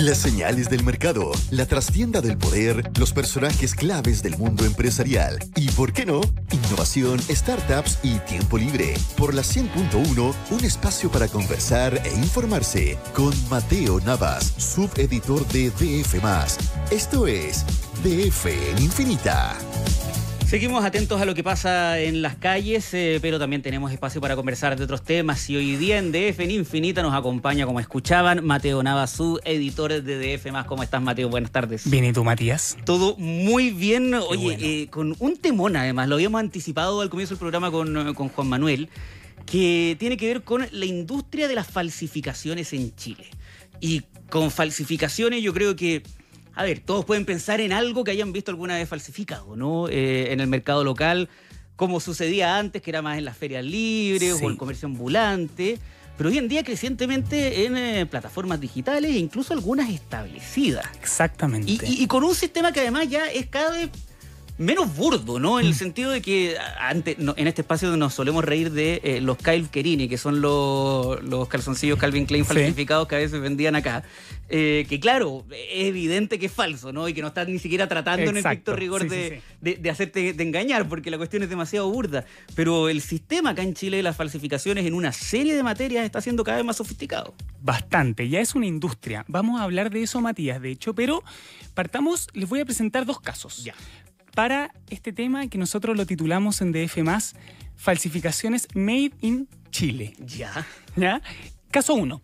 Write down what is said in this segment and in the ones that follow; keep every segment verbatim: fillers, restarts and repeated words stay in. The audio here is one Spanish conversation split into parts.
Las señales del mercado, la trastienda del poder, los personajes claves del mundo empresarial y, ¿por qué no?, innovación, startups y tiempo libre. Por la cien punto uno, un espacio para conversar e informarse con Mateo Navas, subeditor de D F más. Esto es D F en Infinita. Seguimos atentos a lo que pasa en las calles, eh, pero también tenemos espacio para conversar de otros temas. Y hoy día en D F en Infinita nos acompaña, como escuchaban, Mateo Navas, su editor de D F más. ¿Cómo estás, Mateo? Buenas tardes. Bien, ¿y tú, Matías? Todo muy bien. Oye, bueno. eh, con un temón además, lo habíamos anticipado al comienzo del programa con, con Juan Manuel, que tiene que ver con la industria de las falsificaciones en Chile. Y con falsificaciones yo creo que... A ver, todos pueden pensar en algo que hayan visto alguna vez falsificado, ¿no? Eh, en el mercado local, como sucedía antes, que era más en las ferias libres Sí. o el comercio ambulante, pero hoy en día crecientemente en eh, plataformas digitales e incluso algunas establecidas. Exactamente. Y, y, y con un sistema que además ya es cada vez menos burdo, ¿no? En el sentido de que antes, no, en este espacio nos solemos reír de eh, los Kyle Kerini, que son los, los calzoncillos Calvin Klein Sí. falsificados que a veces vendían acá. Eh, que claro, es evidente que es falso, ¿no? Y que no están ni siquiera tratando en Exacto. estricto rigor Sí, de, sí, sí. De, de hacerte de engañar, porque la cuestión es demasiado burda. Pero el sistema acá en Chile de las falsificaciones en una serie de materias está siendo cada vez más sofisticado. Bastante, ya es una industria. Vamos a hablar de eso, Matías, de hecho, pero partamos, les voy a presentar dos casos. Ya. Para este tema que nosotros lo titulamos en D F más, falsificaciones made in Chile. Ya. ¿Ya? Caso uno.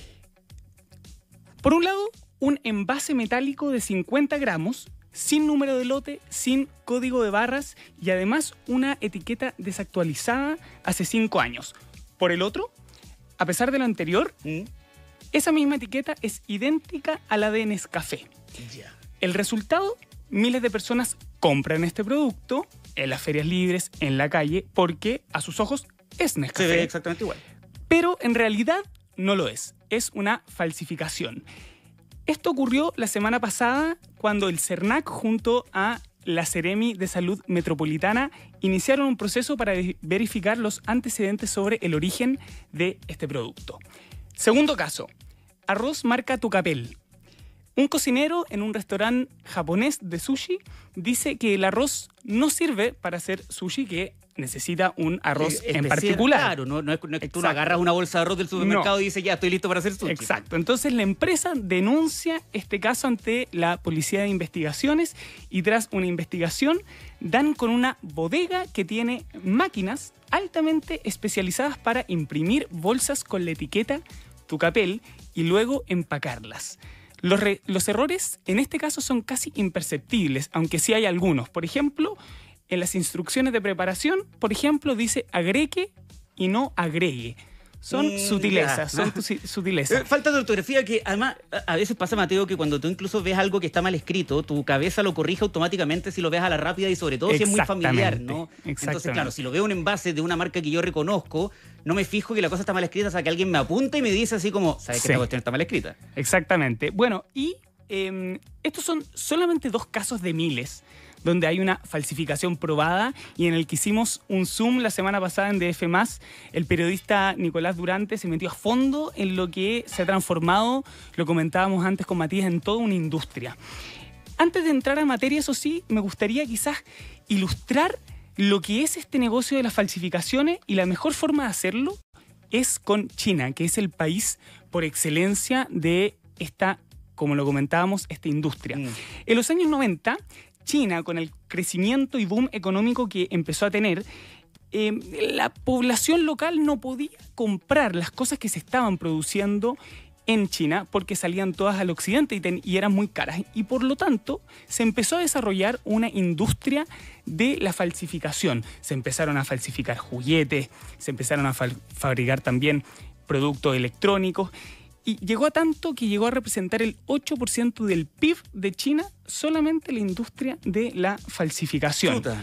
Por un lado, un envase metálico de cincuenta gramos, sin número de lote, sin código de barras y además una etiqueta desactualizada hace cinco años. Por el otro, a pesar de lo anterior, ¿Mm? esa misma etiqueta es idéntica a la de Nescafé. Ya. El resultado, miles de personas compran este producto en las ferias libres, en la calle, porque a sus ojos es Se ve Nescafé. exactamente igual. Pero en realidad no lo es. Es una falsificación. Esto ocurrió la semana pasada cuando el CERNAC junto a la Seremi de Salud Metropolitana iniciaron un proceso para verificar los antecedentes sobre el origen de este producto. Segundo caso, arroz marca Tucapel. Un cocinero en un restaurante japonés de sushi dice que el arroz no sirve para hacer sushi, que necesita un arroz Eh, en especial, particular. Claro, no, no es, no es que tú no Exacto. agarras una bolsa de arroz del supermercado No. y dices, ya, estoy listo para hacer sushi. Exacto. Entonces la empresa denuncia este caso ante la Policía de Investigaciones y tras una investigación dan con una bodega que tiene máquinas altamente especializadas para imprimir bolsas con la etiqueta Tucapel y luego empacarlas. Los, re- los errores en este caso son casi imperceptibles, aunque sí hay algunos. Por ejemplo, en las instrucciones de preparación, por ejemplo, dice agregue y no agregue. Son Mm, sutilezas, ya. son tusi- sutilezas. Eh, Falta de ortografía que además a a veces pasa, Mateo, que cuando tú incluso ves algo que está mal escrito, tu cabeza lo corrige automáticamente si lo ves a la rápida y sobre todo si es muy familiar, ¿no? Exactamente, Entonces, exactamente. claro, si lo veo un envase de una marca que yo reconozco, no me fijo que la cosa está mal escrita hasta que alguien me apunta y me dice así como, ¿sabes que Sí. esta cuestión está mal escrita? Exactamente. Bueno, y eh, estos son solamente dos casos de miles donde hay una falsificación probada y en el que hicimos un Zoom la semana pasada en D F más, el periodista Nicolás Durante se metió a fondo en lo que se ha transformado, lo comentábamos antes con Matías, en toda una industria. Antes de entrar a materia, eso sí, me gustaría quizás ilustrar lo que es este negocio de las falsificaciones y la mejor forma de hacerlo es con China, que es el país por excelencia de esta, como lo comentábamos, esta industria. Mm. En los años noventa, China, con el crecimiento y boom económico que empezó a tener, eh, la población local no podía comprar las cosas que se estaban produciendo en China porque salían todas al occidente y, ten- y eran muy caras. Y por lo tanto, se empezó a desarrollar una industria de la falsificación. Se empezaron a falsificar juguetes, se empezaron a fal- fabricar también productos electrónicos. Y llegó a tanto que llegó a representar el ocho por ciento del P I B de China solamente la industria de la falsificación. Chuta.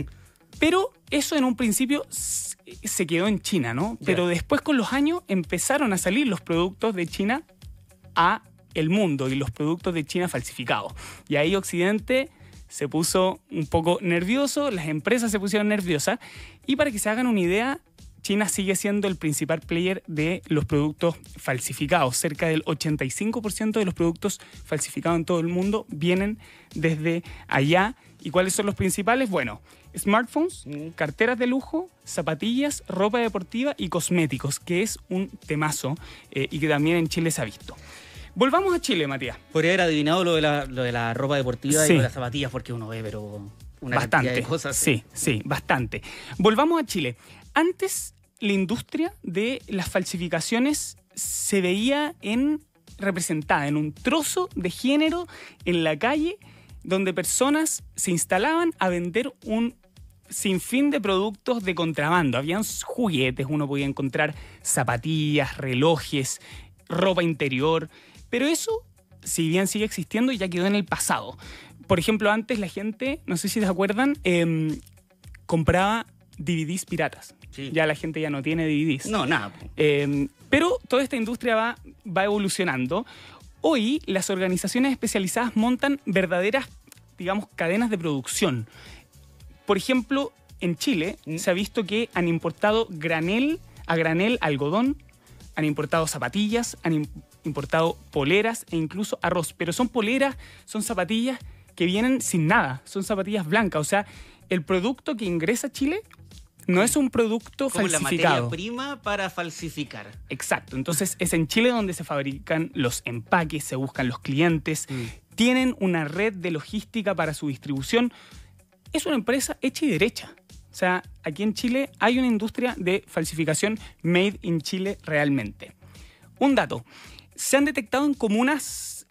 Pero eso en un principio s- se quedó en China, ¿no? Ya. Pero después con los años empezaron a salir los productos de China a el mundo y los productos de China falsificados. Y ahí Occidente se puso un poco nervioso, las empresas se pusieron nerviosas y para que se hagan una idea, China sigue siendo el principal player de los productos falsificados. Cerca del ochenta y cinco por ciento de los productos falsificados en todo el mundo vienen desde allá. ¿Y cuáles son los principales? Bueno, smartphones, mm. carteras de lujo, zapatillas, ropa deportiva y cosméticos, que es un temazo eh, y que también en Chile se ha visto. Volvamos a Chile, Matías. Podría haber adivinado lo de la, lo de la ropa deportiva sí. y lo de las zapatillas, porque uno ve, pero una bastante, cantidad de cosas. Sí, sí, bastante. Volvamos a Chile. Antes, la industria de las falsificaciones se veía en, representada en un trozo de género en la calle, donde personas se instalaban a vender un sinfín de productos de contrabando. Habían juguetes, uno podía encontrar zapatillas, relojes, ropa interior, pero eso, si bien sigue existiendo, ya quedó en el pasado. Por ejemplo, antes la gente, no sé si se acuerdan, eh, compraba D V Ds piratas. Sí. Ya la gente ya no tiene D V Ds. No, nada. Eh, pero toda esta industria va, va evolucionando. Hoy las organizaciones especializadas montan verdaderas, digamos, cadenas de producción. Por ejemplo, en Chile ¿Mm? se ha visto que han importado granel, a granel algodón, han importado zapatillas, han importado poleras e incluso arroz. Pero son poleras, son zapatillas que vienen sin nada, son zapatillas blancas. O sea, el producto que ingresa a Chile no es un producto como falsificado. La materia prima para falsificar. Exacto. Entonces es en Chile donde se fabrican los empaques, se buscan los clientes, mm. tienen una red de logística para su distribución. Es una empresa hecha y derecha. O sea, aquí en Chile hay una industria de falsificación made in Chile realmente. Un dato. Se han detectado en comunas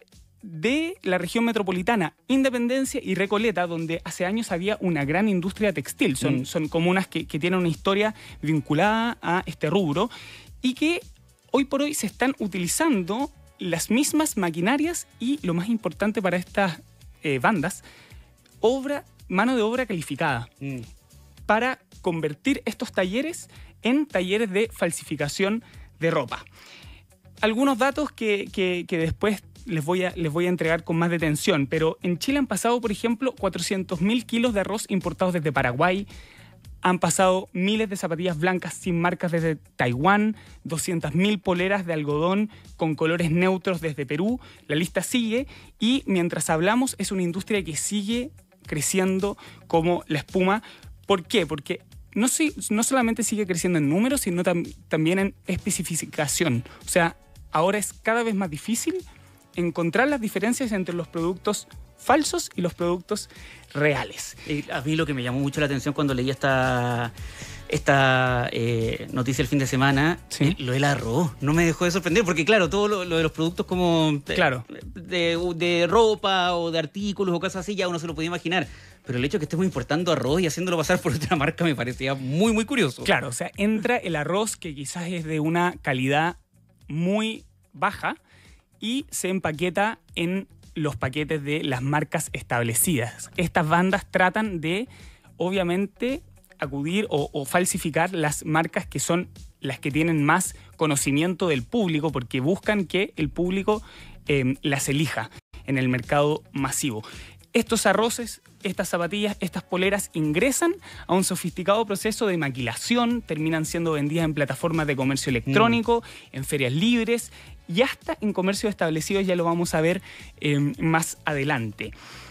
de la región metropolitana, Independencia y Recoleta, donde hace años había una gran industria textil. Son, mm. son comunas que, que tienen una historia vinculada a este rubro y que hoy por hoy se están utilizando las mismas maquinarias y, lo más importante para estas eh, bandas, obra, mano de obra calificada, mm. para convertir estos talleres en talleres de falsificación de ropa. Algunos datos que, que, que después les voy, a, les voy a entregar con más detención, pero en Chile han pasado, por ejemplo, cuatrocientos mil kilos de arroz importados desde Paraguay, han pasado miles de zapatillas blancas sin marcas desde Taiwán, doscientas mil poleras de algodón con colores neutros desde Perú, la lista sigue y mientras hablamos es una industria que sigue creciendo como la espuma. ¿Por qué? Porque no, si, no solamente sigue creciendo en números, sino tam, también en especificación. O sea, ahora es cada vez más difícil encontrar las diferencias entre los productos falsos y los productos reales. Eh, a mí lo que me llamó mucho la atención cuando leí esta, esta eh, noticia el fin de semana, ¿sí? eh, lo del arroz, no me dejó de sorprender, porque claro, todo lo, lo de los productos como de, claro. de, de ropa o de artículos o cosas así, ya uno se lo podía imaginar. Pero el hecho de que estemos importando arroz y haciéndolo pasar por otra marca me parecía muy, muy curioso. Claro, o sea, entra el arroz que quizás es de una calidad muy baja y se empaqueta en los paquetes de las marcas establecidas. Estas bandas tratan de, obviamente, acudir o, o falsificar las marcas que son las que tienen más conocimiento del público, porque buscan que el público eh, las elija en el mercado masivo. Estos arroces, estas zapatillas, estas poleras ingresan a un sofisticado proceso de maquilación, terminan siendo vendidas en plataformas de comercio electrónico, mm. en ferias libres y hasta en comercios establecidos, ya lo vamos a ver eh, más adelante.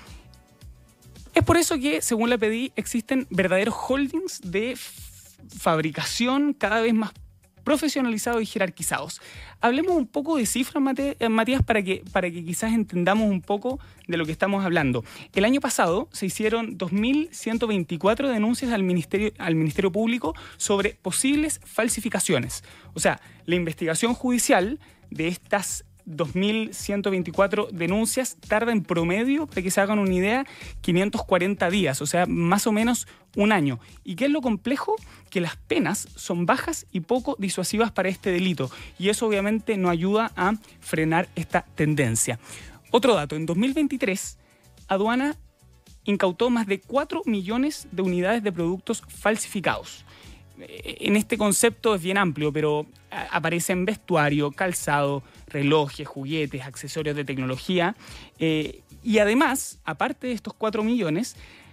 Es por eso que, según la P D I, existen verdaderos holdings de fabricación cada vez más profesionalizados y jerarquizados. Hablemos un poco de cifras, Mate, Matías, para que, para que quizás entendamos un poco de lo que estamos hablando. El año pasado se hicieron dos mil ciento veinticuatro denuncias al Ministerio, al Ministerio Público sobre posibles falsificaciones. O sea, la investigación judicial de estas dos mil ciento veinticuatro denuncias tarda en promedio, para que se hagan una idea, quinientos cuarenta días, o sea, más o menos un año. ¿Y qué es lo complejo? Que las penas son bajas y poco disuasivas para este delito, y eso obviamente no ayuda a frenar esta tendencia. Otro dato, en dos mil veintitrés, Aduana incautó más de cuatro millones de unidades de productos falsificados. En este concepto es bien amplio, pero aparecen vestuario, calzado, relojes, juguetes, accesorios de tecnología. Eh, y además, aparte de estos cuatro millones,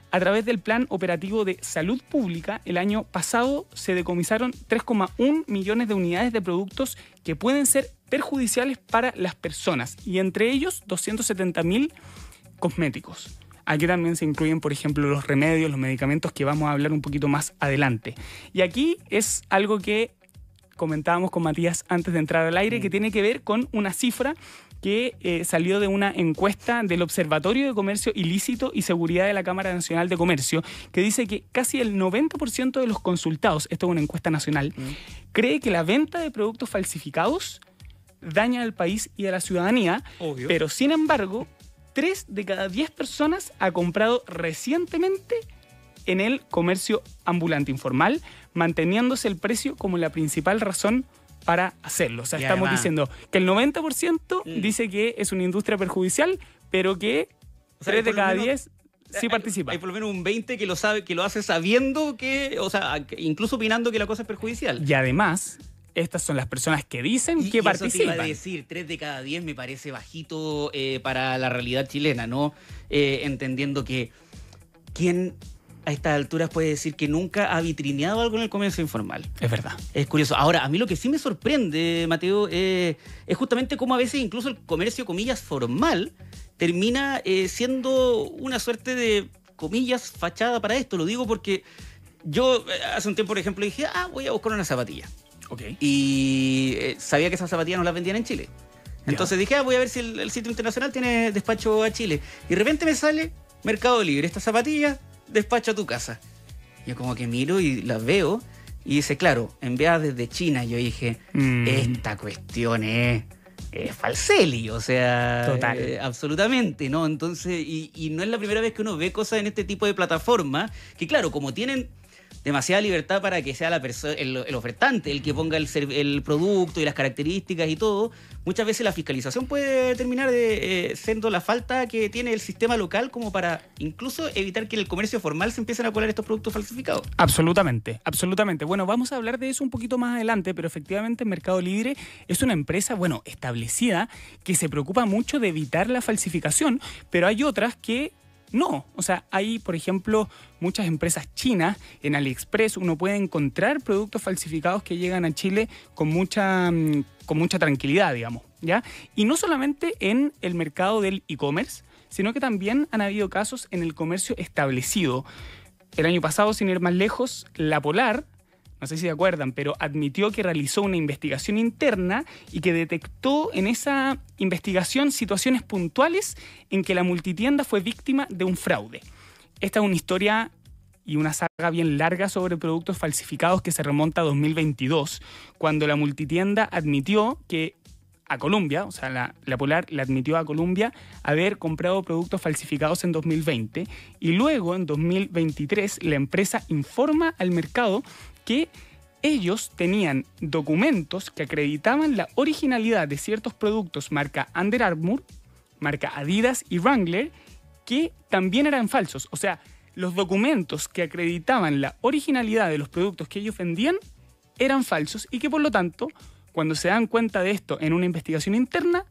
A través del Plan Operativo de Salud Pública, el año pasado se decomisaron tres coma uno millones de unidades de productos que pueden ser perjudiciales para las personas, y entre ellos doscientos setenta mil cosméticos. Aquí también se incluyen, por ejemplo, los remedios, los medicamentos, que vamos a hablar un poquito más adelante. Y aquí es algo que comentábamos con Matías antes de entrar al aire, que tiene que ver con una cifra que eh, salió de una encuesta del Observatorio de Comercio Ilícito y Seguridad de la Cámara Nacional de Comercio, que dice que casi el noventa por ciento de los consultados, esto es una encuesta nacional, mm. cree que la venta de productos falsificados daña al país y a la ciudadanía. Obvio. Pero sin embargo, tres de cada diez personas ha comprado recientemente en el comercio ambulante informal, manteniéndose el precio como la principal razón para hacerlo. O sea, y estamos además diciendo que el noventa por ciento mm. dice que es una industria perjudicial, pero que o sea, tres de cada diez sí hay, participan. Hay por lo menos un veinte que lo sabe, que lo hace sabiendo que, o sea, incluso opinando que la cosa es perjudicial. Y además, estas son las personas que dicen y, que y participan. Eso te iba a decir, tres de cada diez me parece bajito eh, para la realidad chilena, ¿no? Eh, entendiendo que quién a estas alturas puede decir que nunca ha vitrineado algo en el comercio informal. Es verdad. Es curioso. Ahora, a mí lo que sí me sorprende, Mateo, eh, es justamente cómo a veces incluso el comercio, comillas, formal, termina eh, siendo una suerte de, comillas, fachada para esto. Lo digo porque yo eh, hace un tiempo, por ejemplo, dije, ah, voy a buscar una zapatilla. Okay. Y eh, sabía que esas zapatillas no las vendían en Chile. Entonces ya. dije, ah, voy a ver si el, el sitio internacional tiene despacho a Chile. Y de repente me sale Mercado Libre, estas zapatillas, despacho a tu casa. Yo como que miro y las veo y dice, claro, enviadas desde China. Yo dije, mm. esta cuestión es, es falseli, o sea, total. Eh, absolutamente, ¿no? Entonces, y, y no es la primera vez que uno ve cosas en este tipo de plataformas, que claro, como tienen demasiada libertad para que sea la perso- el, el ofertante el que ponga el, el producto y las características y todo, muchas veces la fiscalización puede terminar de, eh, siendo la falta que tiene el sistema local como para incluso evitar que en el comercio formal se empiecen a colar estos productos falsificados. Absolutamente, absolutamente. Bueno, vamos a hablar de eso un poquito más adelante, pero efectivamente Mercado Libre es una empresa, bueno, establecida, que se preocupa mucho de evitar la falsificación, pero hay otras que no. O sea, hay, por ejemplo, muchas empresas chinas. En AliExpress uno puede encontrar productos falsificados que llegan a Chile con mucha, con mucha tranquilidad, digamos, ¿ya? Y no solamente en el mercado del e-commerce, sino que también han habido casos en el comercio establecido. El año pasado, sin ir más lejos, La Polar, no sé si se acuerdan, pero admitió que realizó una investigación interna y que detectó en esa investigación situaciones puntuales en que la multitienda fue víctima de un fraude. Esta es una historia y una saga bien larga sobre productos falsificados que se remonta a dos mil veintidós, cuando la multitienda admitió que a Columbia, o sea, la, la Polar le admitió a Columbia haber comprado productos falsificados en dos mil veinte, y luego en dos mil veintitrés la empresa informa al mercado que ellos tenían documentos que acreditaban la originalidad de ciertos productos marca Under Armour, marca Adidas y Wrangler, que también eran falsos. O sea, los documentos que acreditaban la originalidad de los productos que ellos vendían eran falsos, y que por lo tanto, cuando se dan cuenta de esto en una investigación interna,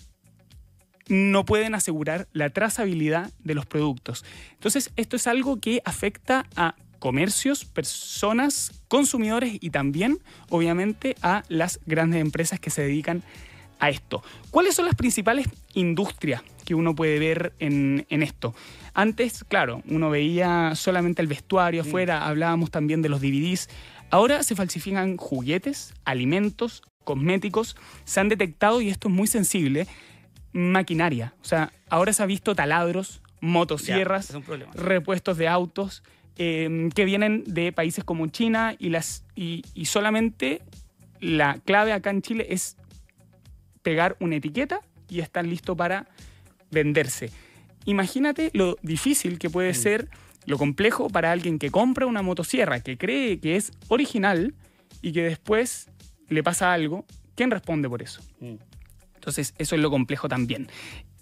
no pueden asegurar la trazabilidad de los productos. Entonces, esto es algo que afecta a comercios, personas, consumidores y también, obviamente, a las grandes empresas que se dedican a esto. ¿Cuáles son las principales industrias que uno puede ver en, en esto? Antes, claro, uno veía solamente el vestuario afuera, hablábamos también de los D V Ds. Ahora se falsifican juguetes, alimentos, cosméticos. Se han detectado, y esto es muy sensible, maquinaria. O sea, ahora se ha visto taladros, motosierras, ya, repuestos de autos, eh, que vienen de países como China, y, las, y, y solamente la clave acá en Chile es pegar una etiqueta y estar listo para venderse. Imagínate lo difícil que puede mm. ser, lo complejo para alguien que compra una motosierra, que cree que es original y que después le pasa algo. ¿Quién responde por eso? Mm. Entonces, eso es lo complejo también.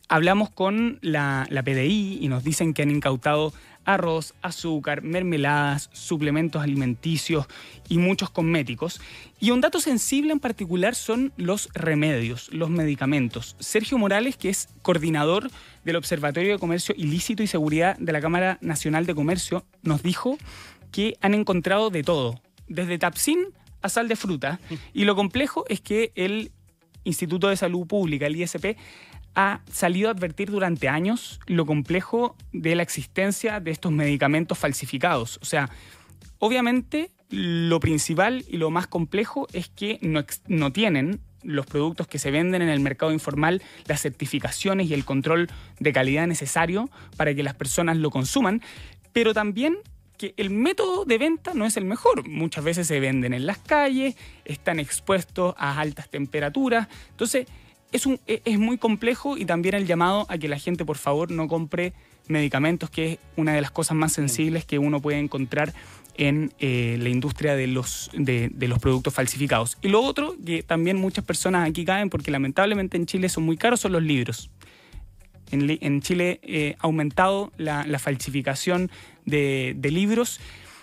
hablamos con la, la P D I y nos dicen que han incautado arroz, azúcar, mermeladas, suplementos alimenticios y muchos cosméticos. Y un dato sensible en particular son los remedios, los medicamentos. Sergio Morales, que es coordinador del Observatorio de Comercio Ilícito y Seguridad de la Cámara Nacional de Comercio, nos dijo que han encontrado de todo, desde Tapsin a sal de fruta. Y lo complejo es que el Instituto de Salud Pública, el I S P, ha salido a advertir durante años lo complejo de la existencia de estos medicamentos falsificados. O sea, obviamente lo principal y lo más complejo es que no, no tienen los productos que se venden en el mercado informal las certificaciones y el control de calidad necesario para que las personas lo consuman, pero también que el método de venta no es el mejor. Muchas veces se venden en las calles, están expuestos a altas temperaturas. Entonces, es, un, es muy complejo, y también el llamado a que la gente, por favor, no compre medicamentos, que es una de las cosas más sensibles que uno puede encontrar en eh, la industria de los, de, de los productos falsificados. Y lo otro, que también muchas personas aquí caen, porque lamentablemente en Chile son muy caros, son los libros. En, en Chile eh, ha aumentado la, la falsificación de, de libros.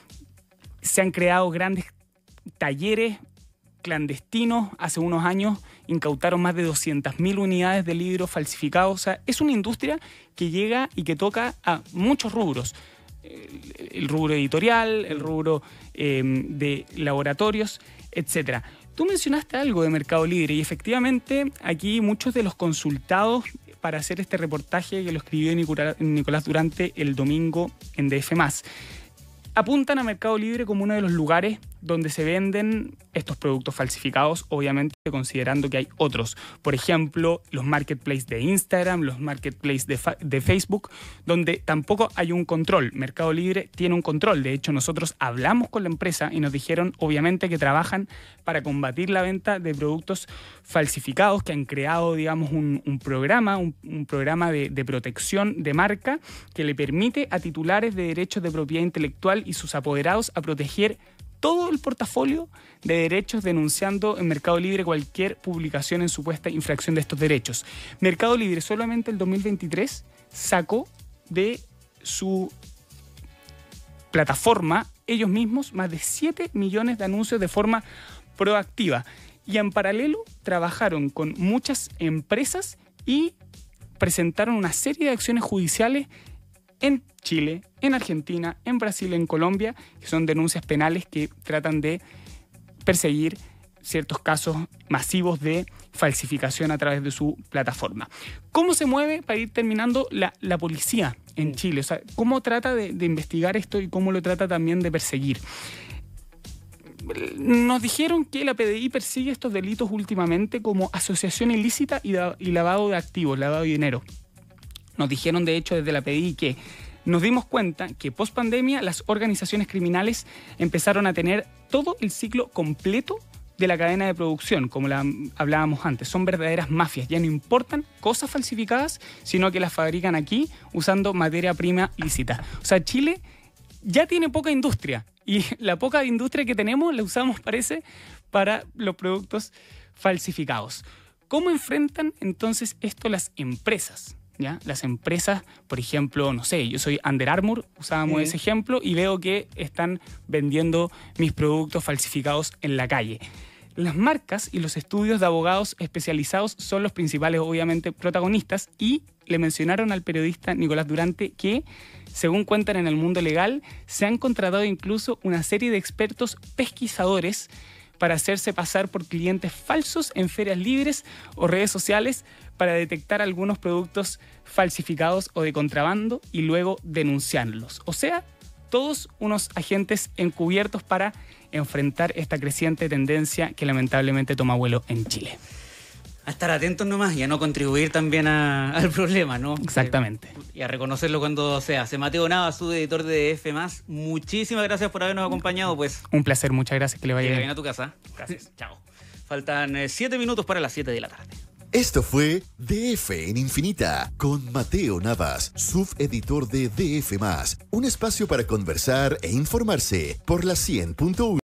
Se han creado grandes talleres clandestinos. Hace unos años incautaron más de doscientas mil unidades de libros falsificados. O sea, es una industria que llega y que toca a muchos rubros. El, el rubro editorial, el rubro eh, de laboratorios, etcétera. Tú mencionaste algo de Mercado Libre, y efectivamente aquí muchos de los consultados para hacer este reportaje, que lo escribió Nicolás Durante el domingo en D F más, apuntan a Mercado Libre como uno de los lugares donde se venden estos productos falsificados, obviamente considerando que hay otros. Por ejemplo, los marketplaces de Instagram, los marketplaces de, de Facebook, donde tampoco hay un control. Mercado Libre tiene un control. De hecho, nosotros hablamos con la empresa y nos dijeron, obviamente, que trabajan para combatir la venta de productos falsificados, que han creado, digamos, un, un programa, un, un programa de, de protección de marca que le permite a titulares de derechos de propiedad intelectual y sus apoderados a proteger todo el portafolio de derechos, denunciando en Mercado Libre cualquier publicación en supuesta infracción de estos derechos. Mercado Libre solamente el dos mil veintitrés sacó de su plataforma ellos mismos más de siete millones de anuncios de forma proactiva. Y en paralelo trabajaron con muchas empresas y presentaron una serie de acciones judiciales en Chile, en Argentina, en Brasil, en Colombia, que son denuncias penales que tratan de perseguir ciertos casos masivos de falsificación a través de su plataforma. ¿Cómo se mueve, para ir terminando, la, la policía en Chile? O sea, ¿cómo trata de, de investigar esto y cómo lo trata también de perseguir? Nos dijeron que la P D I persigue estos delitos últimamente como asociación ilícita y, da, y lavado de activos, lavado de dinero. Nos dijeron, de hecho, desde la P D I que nos dimos cuenta que post pandemia las organizaciones criminales empezaron a tener todo el ciclo completo de la cadena de producción, como la hablábamos antes. Son verdaderas mafias. Ya no importan cosas falsificadas, sino que las fabrican aquí usando materia prima lícita. O sea, Chile ya tiene poca industria, y la poca industria que tenemos la usamos, parece, para los productos falsificados. ¿Cómo enfrentan entonces esto las empresas? ¿Ya? Las empresas, por ejemplo, no sé, yo soy Under Armour, usábamos sí. ese ejemplo, y veo que están vendiendo mis productos falsificados en la calle. Las marcas y los estudios de abogados especializados son los principales, obviamente, protagonistas, y le mencionaron al periodista Nicolás Durante que, según cuentan en el mundo legal, se han contratado incluso una serie de expertos pesquisadores para hacerse pasar por clientes falsos en ferias libres o redes sociales para detectar algunos productos falsificados o de contrabando y luego denunciarlos. O sea, todos unos agentes encubiertos para enfrentar esta creciente tendencia que lamentablemente toma vuelo en Chile. A estar atentos nomás y a no contribuir también a, al problema, ¿no? Exactamente. Eh, y a reconocerlo cuando se hace. Mateo Nava, subeditor de D F más, muchísimas gracias por habernos acompañado, pues. Un placer, muchas gracias, que le vaya bien. bien a tu casa. Gracias, chao. Faltan eh, siete minutos para las siete de la tarde. Esto fue D F en Infinita con Mateo Navas, subeditor de D F más, un espacio para conversar e informarse por la cien punto uno.